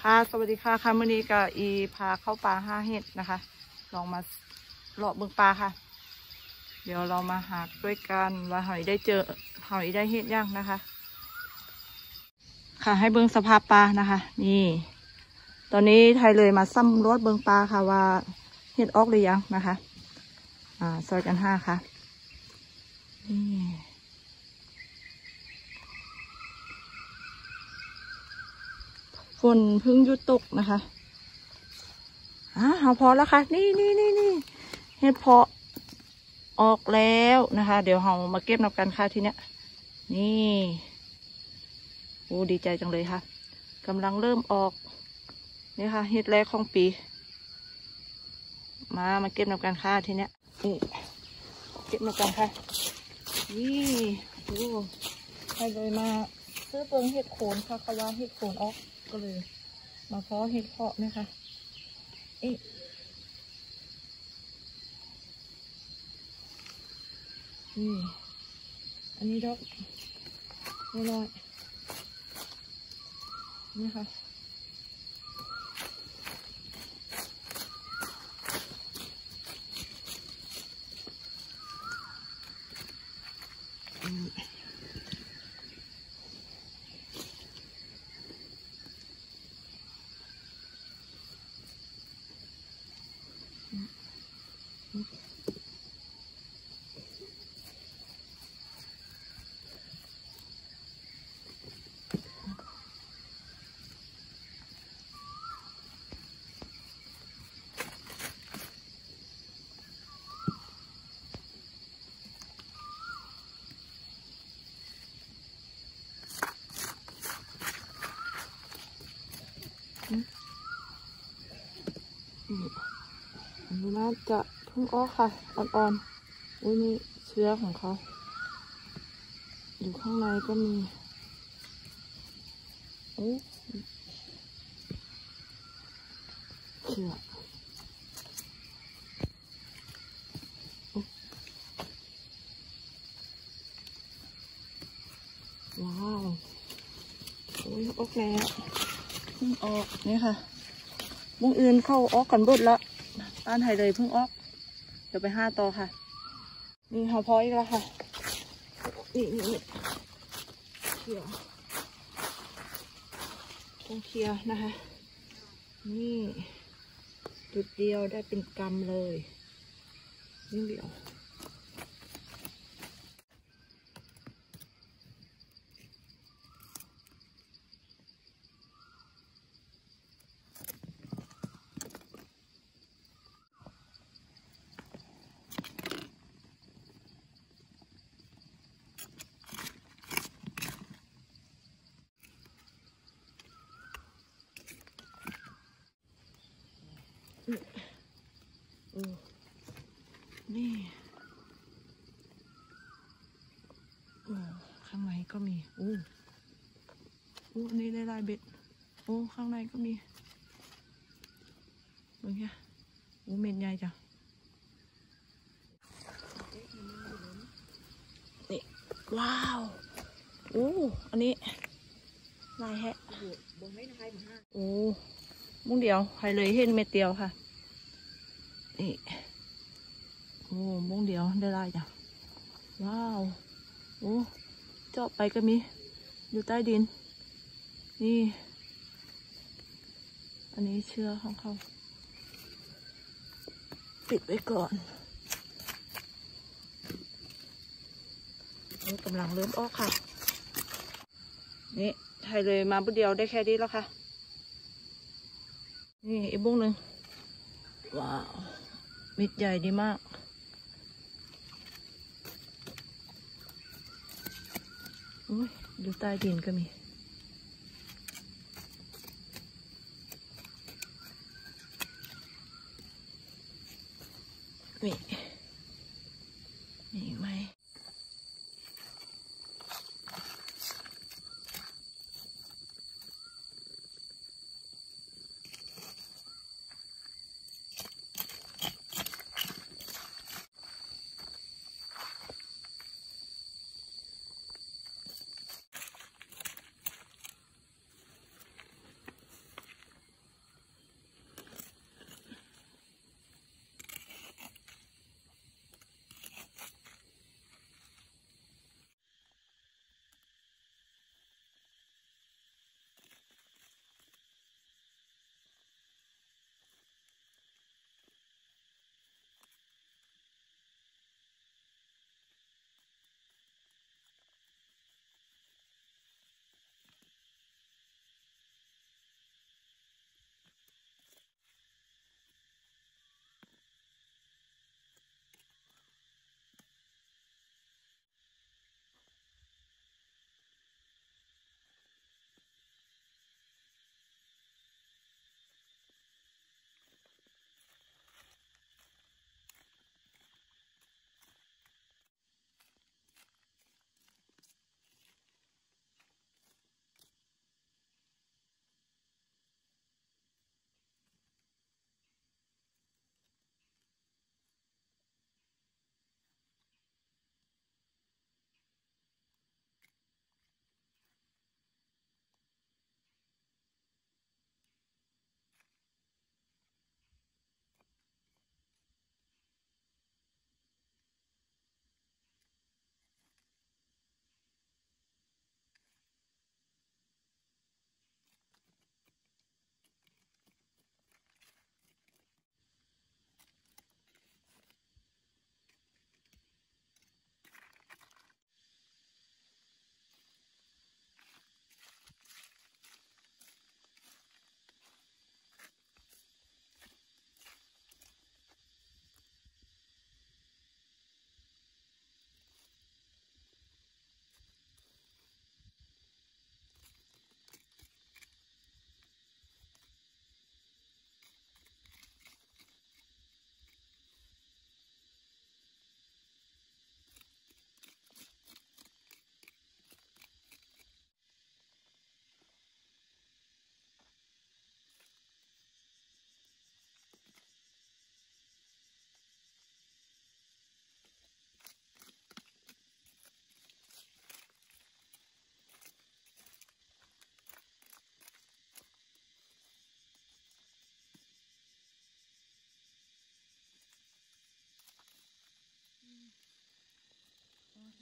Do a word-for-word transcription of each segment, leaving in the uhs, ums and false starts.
ค่ะสวัสดีค่ะค่ะมื่อนี้ก็อีพาเข้าป่าห้าเห็ดนะคะลองมาเลาะเบิ่งปลาค่ะเดี๋ยวเรามาหาด้วยกันว่าหอยได้เจอหอยได้เห็ดยังนะคะค่ะให้เบิ่งสภาพปลานะคะนี่ตอนนี้ไทยเลยมาซ้ำรถเบิ่งปลาค่ะว่าเห็ดออกหรือยังนะคะอ่าซอยกันห้าค่ะนี่ฝนเพิ่งหยุดตกนะคะอ่าเอาพอแล้วค่ะนี่นี่นี่นี่เห็ดเพาะออกแล้วนะคะเดี๋ยวเรามาเก็บนับกันค่ะทีเนี้ยนี่โอ้ดีใจจังเลยค่ะกำลังเริ่มออกนี่ค่ะเห็ดแรกของปีมามาเก็บนับกันค่ะทีเนี้ยนี่เก็บนับกันค่ะนี่โอ้ใครเลยมาซื้อเปิงเห็ดโขนค่ะเขาว่าเห็ดโขนออกก็เลยมาเพาะเห็ดเพาะนะคะเอ๊ะนี่อันนี้ดอกน้อยๆนี่ค่ะอันนี้น่าจะเพิ่งออกค่ะอ่อนๆอุ้ยนี่เชื้อของเขาอยู่ข้างในก็มีโอ้เชื้อว้าวโอ้ยออกแล้วเพิ่งออกนี่ค่ะวงอื่นเข้าออกกันเบิดแล้วต้านไทยเลยเพิ่งออกเดี๋ยวไปห้าต่อค่ะนี่หอพออีกแล้วค่ะนี่นี่นี่เคลียร์ต้องเคลียร์นะคะนี่จุดเดียวได้เป็นกำเลยนี่เดียวโอ้นี่โอ้ข้างในก็มีโอ้โอ้อันนี้ได้ลายเบ็ดโอ้ข้างในก็มีดูเนี่ยโอ้เม็ดใหญ่จังนี่ว้าวโอ้อันนี้ลายแฮะโอ้มุ้งเดียวใครเลยเห็นเม็ดเดียวค่ะนี่โอ้มุ้งเดียวได้ลายจังว้าวโอ้เจาะไปก็มีอยู่ใต้ดินนี่อันนี้เชื้อของเขาปิดไว้ก่อนนี่กำลังเริ่มออกค่ะนี่ไทยเลยมาบุดเดียวได้แค่นี้แล้วค่ะนี่อีกบุ้งหนึ่งว้าวมิดใหญ่ดีมากอุ้ยอยู่ใต้ดินก็มีนี่นี่ไหม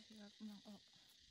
แล้วกำลังออก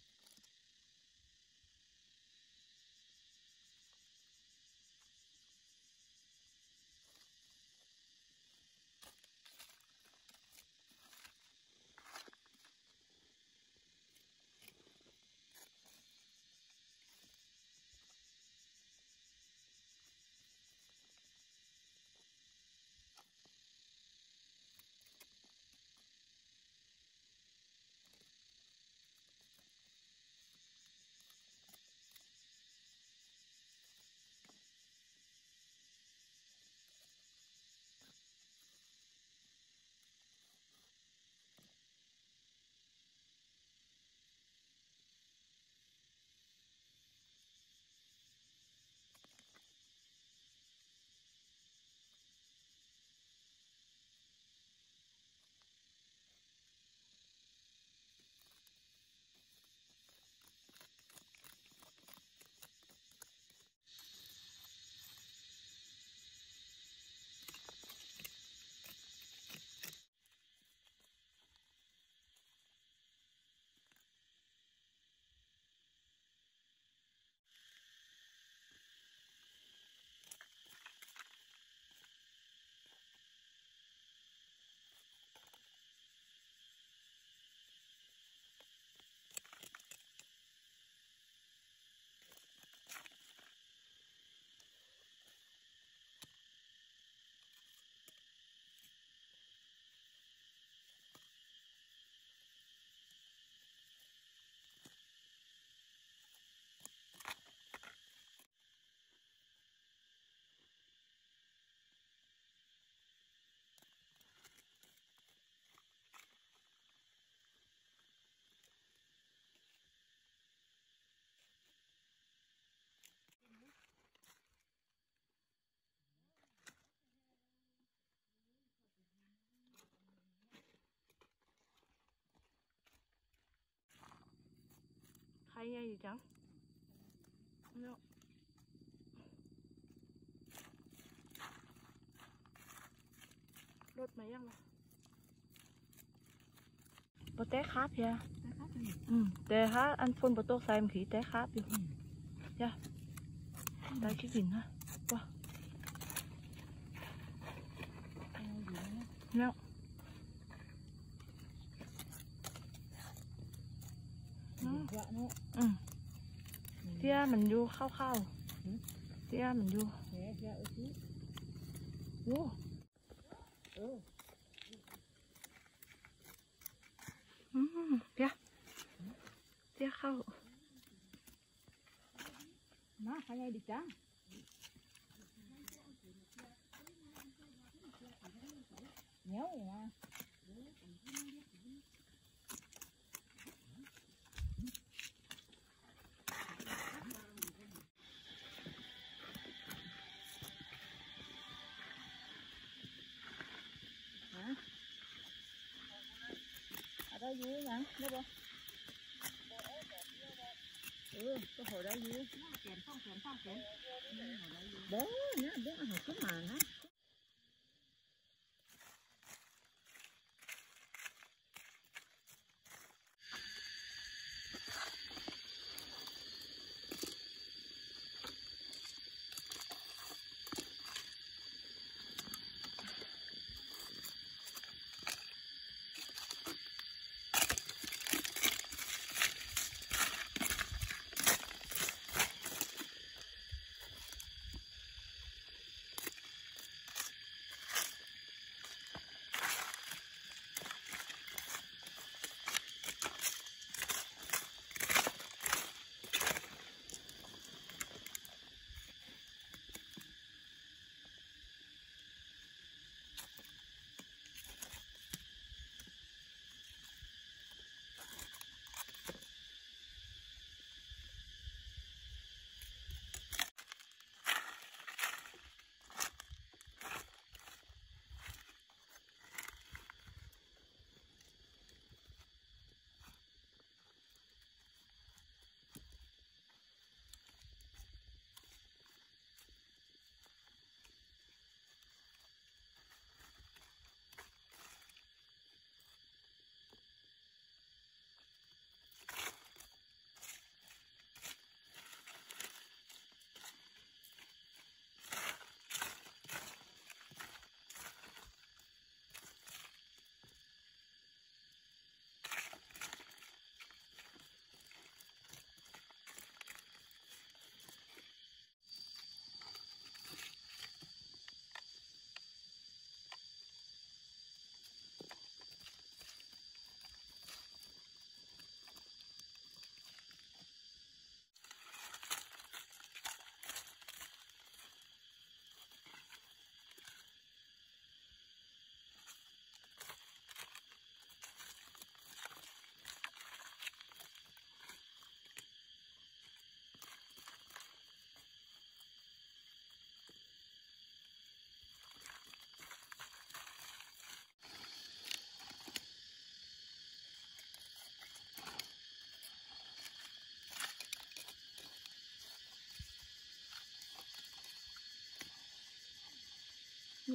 ใครใหญ่จังเนาะรถมายังล่ะปะแตะคาบยาอืมแต่ฮะอันฝนปะตกใส่มันขี้แตะคาบอยู่จ้ะได้ขี้กินนะว้าเนาะอืมเที่ยมันอยู่เข้าๆเที่ยมันอยู่โอ้อืมเที่ยเที่ยเข้ามาใครไงดิจ้าเหนียวอยู่นะได้ยูยังได้ปะเออก็hồiได้ยูแกนphongแกนphongแกนbố nhá bố ăn hồi cái màn á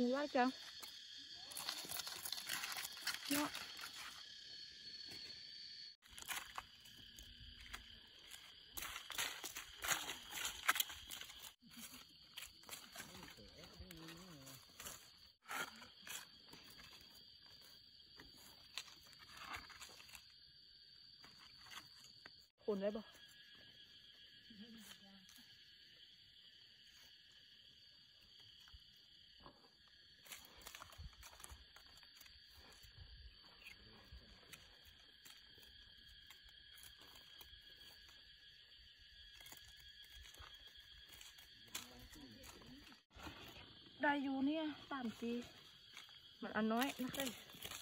มูว่าจังเนาะคนได้บ่ได้อยู่เนี่ยสามสี่มันอันน้อยนะเฮ้ย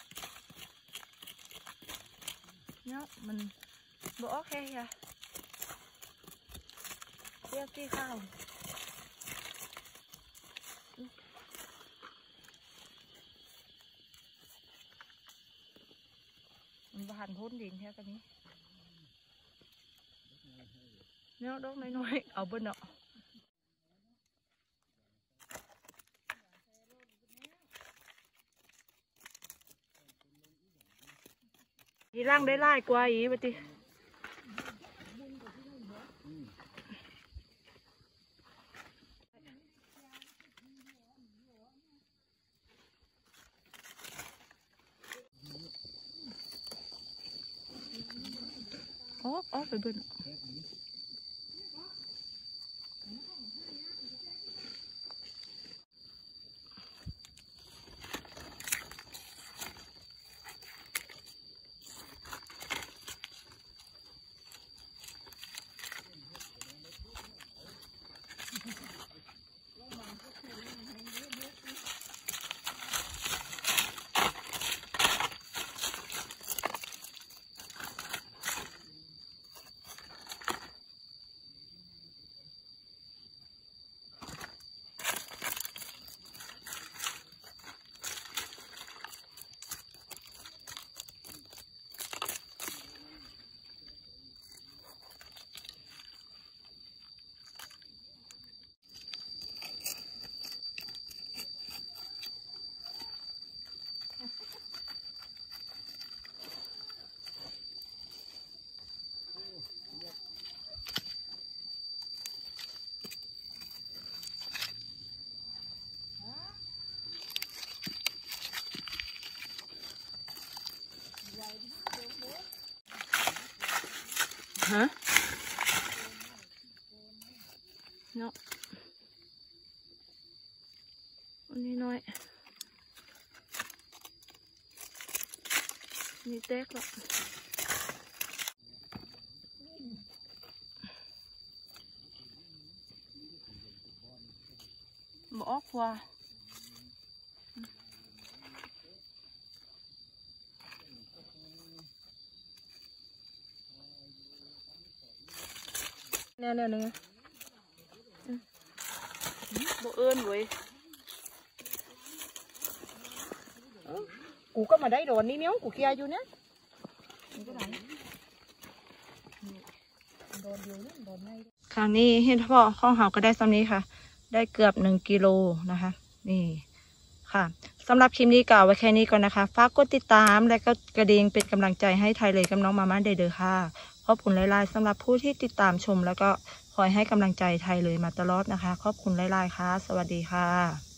เนาะมันบ่โอเคค่ะเรียกที่ข้าวมันบานพ้นดินแค่กันนี้เนาะดอกน้อยๆเอาเบิ้ลเนาะทีร่างได้ไล่กว่าอีปะติอ๋ออ๋อไปเบิ้ลฮะเนาะอันนี้น้อยนี่แตกแล้วบ่ออกว่าแนวแนวนึงบ่เอิ้นเว้ยกูก็มาได้โดนนี่เนี้ยกูเกียอยู่เนี่ยครั้งนี้เห็นพ่อข้องหาก็ได้ซ้ำนี้ค่ะได้เกือบหนึ่งกิโลนะคะนี่ค่ะสำหรับคลิปนี้กล่าวไว้แค่นี้ก่อนนะคะฝากกดติดตามและก็กระดิ่งเป็นกำลังใจให้ไทยเลยกับน้องมาม่าเด้อค่ะขอบคุณหลายๆสำหรับผู้ที่ติดตามชมแล้วก็คอยให้กำลังใจไทยเลยมาตลอดนะคะขอบคุณหลายๆค่ะสวัสดีค่ะ